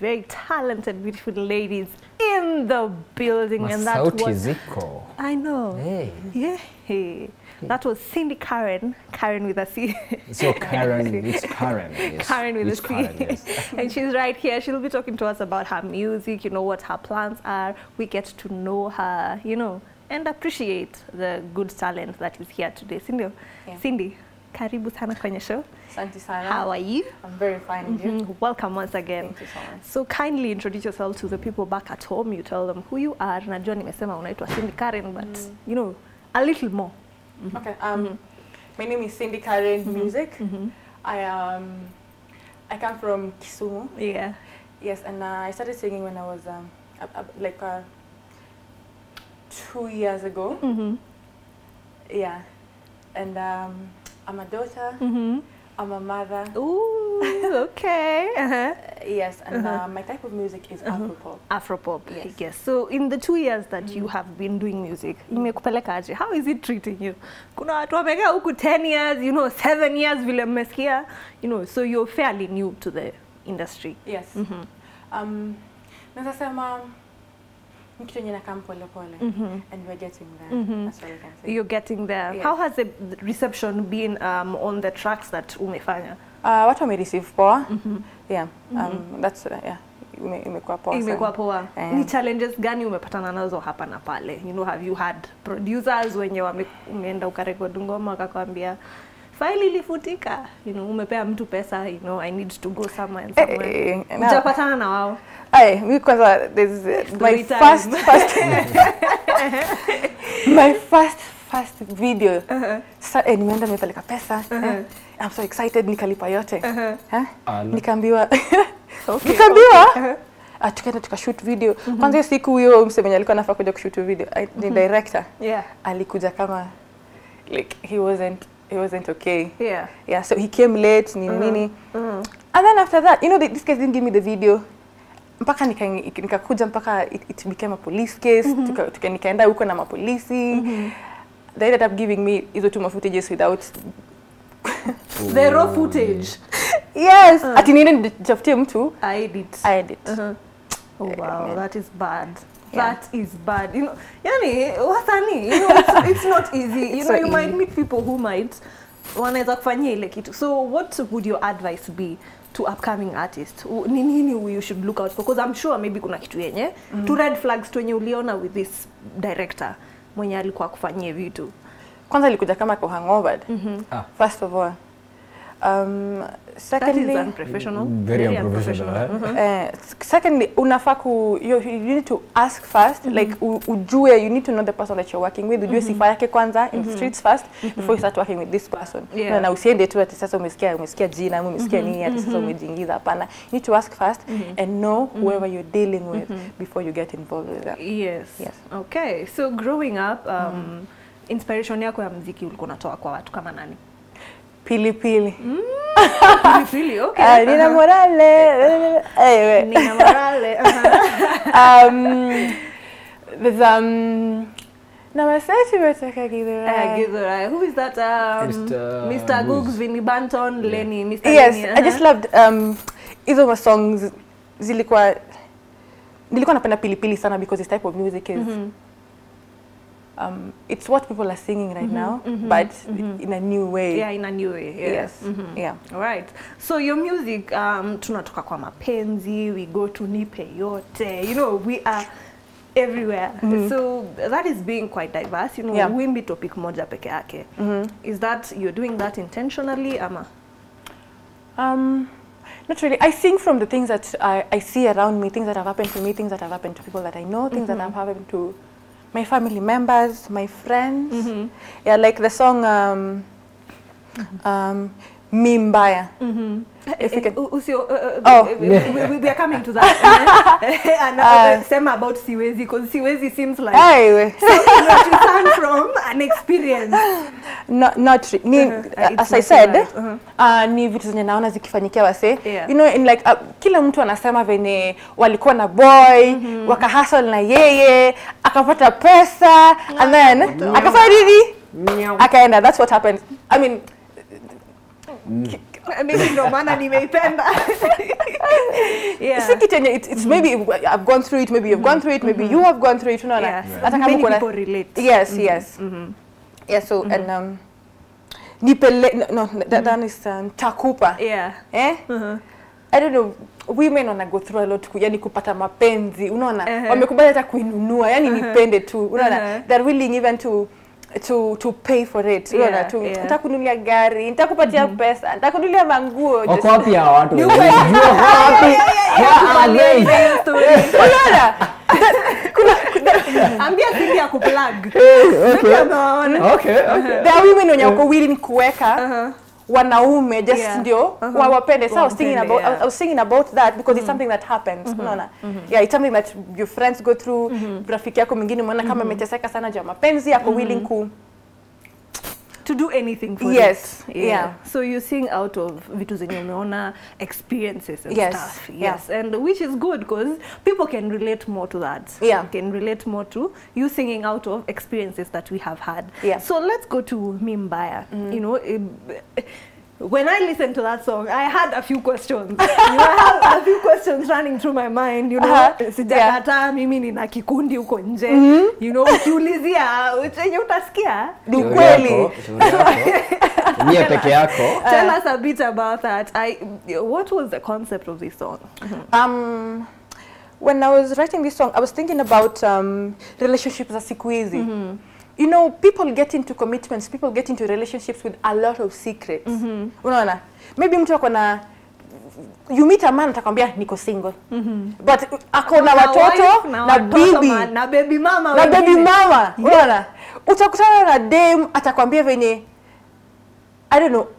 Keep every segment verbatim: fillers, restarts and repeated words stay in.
very talented, beautiful ladies in the building. And that was... Ziko. I know. Hey. Yeah. Hey. That was Cindy Karen. Karen with a C. So Karen, it's Karen. Yes. Karen with it's a C. Karen, yes. And she's right here. She'll be talking to us about her music, you know, what her plans are. We get to know her, you know, and appreciate the good talent that is here today. Cindy, yeah. Cindy, karibu sana kwenye show. Asante sana. How are you? I'm very fine. Mm -hmm. you? Welcome once again. Thank you so much. So kindly introduce yourself to the people back at home. You tell them who you are. Najua nimesema unaitwa Cindy Karen, but mm. you know, a little more. Mm-hmm. Okay. Um, mm-hmm. My name is Cindy Karen mm-hmm. Music. Mm-hmm. I um, I come from Kisumu. Yeah. Yes, and uh, I started singing when I was um, uh, uh, like uh, two years ago. Mm-hmm. Yeah, and um, I'm a daughter. Mm-hmm. I'm a mother. Ooh, okay. Uh-huh. Yes, and Uh-huh. uh, my type of music is uh-huh. Afropop. Afropop, yes. yes. So in the two years that mm-hmm. you have been doing music, imekupeleka aje? How is it treating you? Kuna watu wamekaa huku ten years, you know, seven years vile mmesikia, you know, so you're fairly new to the industry. Yes. Mm-hmm. Um, naweza sema kitu yenye nakam pole pole, mm-hmm. and we're getting there. Mm-hmm. That's all I can say. You're getting there. Yes. How has the reception been um, on the tracks that umefanya? Uh, watu wame receive poa. Mm-hmm. Yeah. Um, mm-hmm. That's uh, yeah. Ime, imekuwa poa. Imekuwa poa. Yeah. Ni challenges gani umepatana nazo hapa na pale? You know, have you had producers wenye wameenda ukarekodi ngoma wakakwambia file ilifutika, you know, umepea mtu pesa, you know, I need to go somewhere and somewhere. Hey, hey, no. Ujapatana na wao? Ay, mi kwanza there's uh, my time. first first my first first video. Uh-huh. Sa eh, nimeenda nimepeleka pesa. Uh-huh. eh, I'm so excited nikalipa yote. Uh-huh. Eh? Uh, Nikaambiwa okay. Nikaambiwa Uh-huh. Ah, tukaenda tukashoot video. Mm-hmm. Kwanza siku huyo msemaji alikuwa anafaa kuja kushoot video. I, the mm-hmm. director. Yeah. Alikuja kama like he wasn't he wasn't okay. Yeah. Yeah, so he came late nini uh-huh. nini. Uh-huh. And then after that, you know, this guy didn't give me the video. Mpaka nikakuja nika mpaka it, it became a police case. Mm-hmm. tuka, tuka nikaenda huko na mapolisi. Mm-hmm. They ended up giving me hizo two footages without the raw footage. Yes, uh. ati nini nitafutie mtu I edit. I edit. Uh-huh. Oh wow, yeah. That is bad. Yeah. That is bad. You know, yani wasanii, you know, it's, it's not easy. You It's know, so you easy. might meet people who might wanaweza kufanyia ile kitu. So what would your advice be to upcoming artists? Ni nini you should look out for? Because I'm sure maybe kuna kitu yenye mm. two red flags tu yenye uliona with this director mwenye alikuwa kufanyia vitu. Kwanza alikuja kama ko hangover. Mm-hmm. ah. First of all. Um, secondly, that is unprofessional. Very, very unprofessional. unprofessional. Uh, secondly, unafaa ku you, you need to ask first, mm-hmm. like u, ujue, you need to know the person that you're working with. Ujue mm-hmm. sifa yake kwanza in mm-hmm. the streets first mm-hmm. before you start working with this person. Yeah. Na, na usiende tu ati sasa umesikia umesikia jina, umesikia mm-hmm. nini ati sasa mm-hmm. umejiingiza, hapana. You need to ask first mm-hmm. and know whoever you're dealing with mm-hmm. before you get involved with that. Yes. Yes. Okay. So growing up, um, mm. inspiration yako ya muziki ulikuwa unatoa kwa watu kama nani? Pilipili. Mm. Pilipili, okay. Uh, Nina uh-huh. Morale. Anyway. Nina Morale. Uh-huh. um, there's um. Now I said to Rebecca Githurai. Uh, Githurai. Who is that? Um, Mister Mister Googs, Vinnie Banton, yeah. Lenny, Mister Yes, Lenny, uh-huh. I just loved um. Hizo ma songs zilikuwa nilikuwa napenda Pilipili sana because this type of music is. Mm-hmm. Um, it's what people are singing right mm-hmm, now, mm-hmm, but mm-hmm. in a new way. Yeah, in a new way. Yes. yes. Mm-hmm. Yeah. All right. So your music, um, tunatoka kwa mapenzi, we go to nipe yote. You know, we are everywhere. Mm-hmm. So that is being quite diverse. You know, yeah. wimbi topic moja peke yake. Mm-hmm. Is that you're doing that intentionally, ama? Um, not really. I sing from the things that I, I see around me, things that have happened to me, things that have happened to people that I know, things mm-hmm. that have happened to my family members, my friends. Mm-hmm. Yeah, like the song um, mm-hmm. um, Mimbaya. Mm-hmm. If you can. Usio, uh, oh. we, we, we are coming to that. And uh, sema about Siwezi, because Siwezi seems like anyway. so what you learn from an experience. Not, not ni, uh-huh. as I said, uh-huh. uh, ni vitu zenye naona zikifanyikia wase. Yeah. You know, in like uh, kila mtu anasema venye walikuwa na boy, mm-hmm. wakahustle na yeye, akapata pesa, yeah. and then akafanya nini? Akaenda. That's what happened. I mean, mm. Maybe ndo maana nimeipenda. Yeah. Si kitu yenye it's, it's maybe I've gone through it, maybe you've gone through it, maybe you have gone through it, unaona. Yes. Hata kama Many kuna people relate. Yes, yes. Yeah, so and um nipele no, no that, that is um, takupa. Yeah. Eh? I don't know, women wana go through a lot ku yani kupata mapenzi, unaona. Uh-huh. Wamekubali hata kuinunua, yani nipende tu, unaona. Uh-huh. They're willing even to to to pay for it. Yeah, Unaona tu yeah. nitakununulia gari, nitakupatia pesa, nitakununulia manguo. Wako wapi ya watu? You Unajua wako wapi? Where are they? Unaona? Ambia Cindy ya kuplug. Okay. Amewaona. Okay, okay. There are women wenye wako willing kuweka Uh-huh. wanaume just Yeah. ndio Uh-huh. wawapende. So I was thinking Wawapende, about yeah. I was thinking about that because it's something that happens. Unaona? Yeah, it's something that your friends go through. Rafiki yako mwingine umeona kama ameteseka sana juu ya mapenzi yako willing ku To do anything for Yes, it. yeah. So you sing out of vitu zenye umeona, experiences and Yes, stuff. yeah. Yes, and which is good because people can relate more to that. Yeah. Can relate more to you singing out of experiences that we have had. Yeah. So let's go to Mimbaya. You know, it, when I listened to that song, I had a few questions. You know, I had a few questions running through my mind. You know, Uh-huh. sijakata mimi nina kikundi huko nje. You know, ukiulizia chenye utasikia. ni Shauri kweli. yako, shauri yako. Mie peke yako. Tell us a bit about that. I, what was the concept of this song? Um, when I was writing this song, I was thinking about um, relationships za siku hizi. Mm-hmm. You know, people get into commitments, people get into relationships with a lot of secrets. Mm-hmm. Unaona? Maybe mtu ako na you meet a man atakwambia niko single. Mm-hmm. But ako na watoto na, na bibi ma, na baby mama na baby mama. Unaona? Utakutana na dem atakwambia venye I don't know,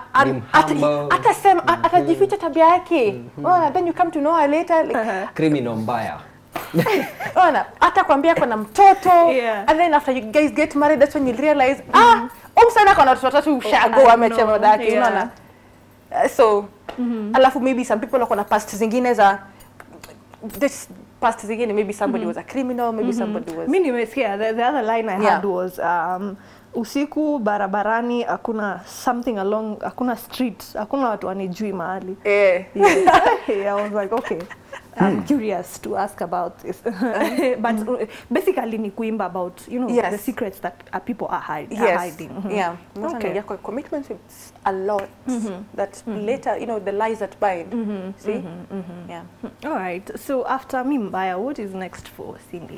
atasema atajificha tabia yake. Unaona? Then you come to know her later like Criminal mbaya. Unaona, hata kwambia kuna mtoto Yeah. and then after you guys get married that's when you realize mm -hmm. ah umsana kuna watoto watatu ushago amechema daki, yeah. unaona. Uh, so mm -hmm. alafu maybe some people wako na past zingine za this past zingine maybe somebody mm -hmm. was a criminal, maybe mm -hmm. somebody was Mimi nimesikia the, the other line I Yeah. had was um usiku barabarani hakuna something along hakuna street hakuna watu wanijui mahali. eh Yeah. I was like okay. I'm curious to ask about this. But uh, basically ni kuimba about, you know, Yes. the secrets that uh, people are, hide, are yes hiding. Mhm. yeah most Okay. okay. of commitments with a lot that later you know the lies that bind see yeah All right. So after Mimbaya, what is next for Cindy?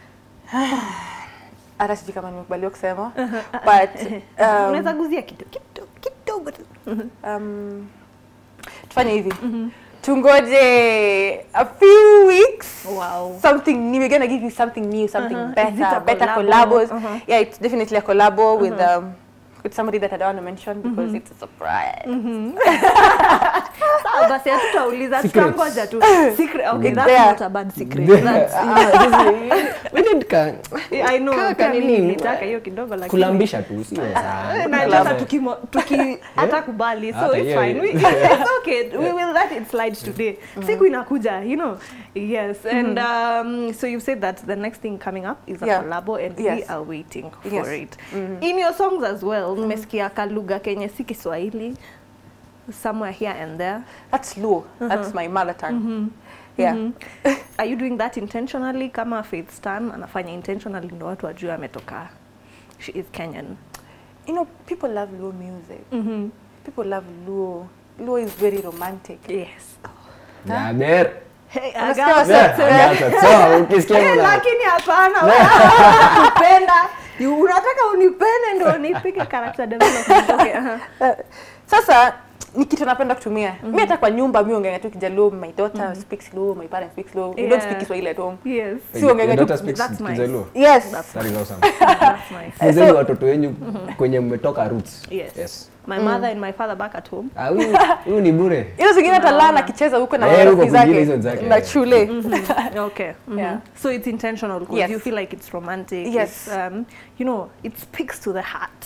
hata sijui kama nimekubaliwa kusema but um, Unaweza guzia kidogo kidogo kidogo tu. um, tufanye hivi tungoje a few weeks. Wow. Something new. We're gonna give you something new, something Uh-huh. Is better, it a better collabo? collabos. Uh-huh. Yeah, it's definitely a collabo with um with somebody that I don't want to mention because it's a surprise. Sawa basi hatutauliza Secrets. tutangoja tu. Secret. Okay, It's that's there. not a bad secret. That's We need ka I know. Ka- Pia ka mimi nini? nilitaka hiyo kidogo lakini kulambisha tu sio sana. na sasa tukimo tuki hata kubali so Hata it's hiyo- fine. We, it's okay. We will let it slide today. Siku inakuja, you know. Yes. And um so you said that the next thing coming up is a Yeah. collabo and we Yes. are waiting for Yes. it. In your songs as well, nimesikia kalugha kenye si Kiswahili somewhere here and there. That's Luo. That's my mother tongue. Yeah. Are you doing that intentionally kama Faith Stan anafanya intentionally ndo watu wajue ametoka? She is Kenyan. You know, people love Luo music. Mhm. People love Luo. Luo is very romantic. Yes. Ya ber. Hey, Unasikia Agatha. wasa- Yeah, yeah, so ukisikia Eh, una lakini hapana unipenda unataka unipende ndo nipige character development. Okay, aha. Uh, sasa ni kitu napenda kutumia. Mimi hata kwa nyumba mimi ongea tu Kijaluo, my daughter speaks Luo, my parents speaks Luo. We don't Yeah. speak Kiswahili at home. Yes. Si ongea Your tu. daughter speaks That's nice. Kijaluo. Yes. That is awesome. That's nice. Funzeni So- watoto wenyu kwenye mmetoka roots. Yes. Yes. My mother and my father back at home. Ah, huyu huyu ni bure. Hizo zingine hata lana akicheza huko na Eh, huko marafiki kwingine hizo zake. zake, Na yeah. shule. Okay. Mhm. Yeah. So it's intentional because Yes. you feel like it's romantic. Yes. It's, um, you know, it speaks to the heart.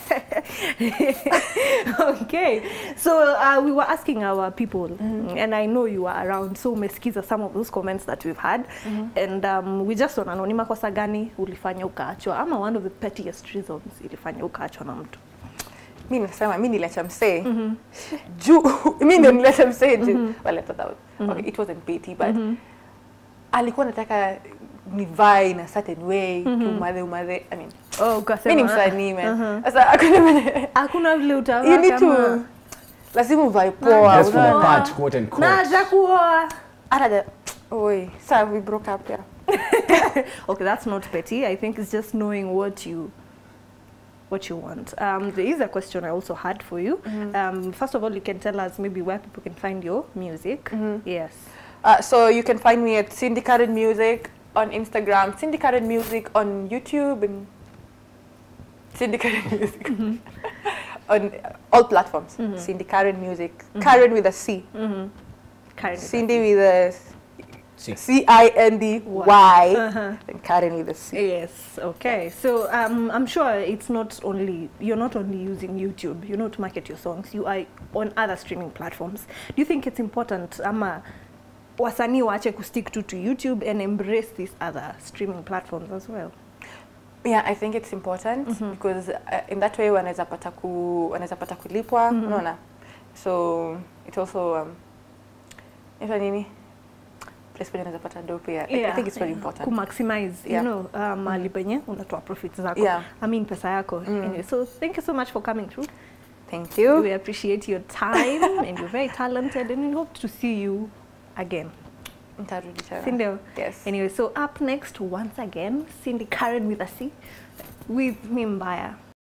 Okay. So uh, we were asking our people, and I know you are around, so umesikiza some of those comments that we've had. And um, we just want to know, ni makosa gani ulifanya ukaachwa ama one of the pettiest reasons ilifanya ukaachwa na mtu? mi nasema mi niliacha msee juu mi ndio niliacha msee juu well I thought that was, okay, it wasn't petty but alikuwa nataka nivae in a certain way kiumadhe umadhe I mean Oh, mi ukasema. ni msanii man sasa hakuna Hakuna vile utavaa you need kama- to lazima uvae poa Dress for the unaona? part, quote and quote. Na acha kuoa. hata the oi so we broke up yeah Okay, that's not petty. I think it's just knowing what you what you want. Um, there is a question I also had for you. Um, first of all, you can tell us maybe where people can find your music. Yes. Uh, so you can find me at Cindy Karen Music on Instagram, Cindy Karen Music on YouTube, and Cindy Karen Music on all platforms. Cindy Karen Music, Karen with a C, Karen. Cindy with a See. C I N D Y, and Karen with a C. Yes. Okay. So um, I'm sure it's not only you're not only using YouTube. You know to market your songs. You are on other streaming platforms. Do you think it's important, ama wasanii waache kustick to to YouTube and embrace these other streaming platforms as well? Yeah, I think it's important because uh, in that way wanaweza pata ku wanaweza pata kulipwa, unaona. So it also um, ita nini? Place penye unaweza pata dope yeah. I, I think it's very important. Ku maximize, Yeah. you know, uh, mahali penye unatoa profits zako. Yeah. I mean pesa yako. Anyway, so thank you so much for coming through. Thank you. We appreciate your time and you're very talented and we hope to see you again. Nitarudi tena. Si ndio? Yes. Anyway, so up next once again, Cindy Karen with a C with me Mbaya.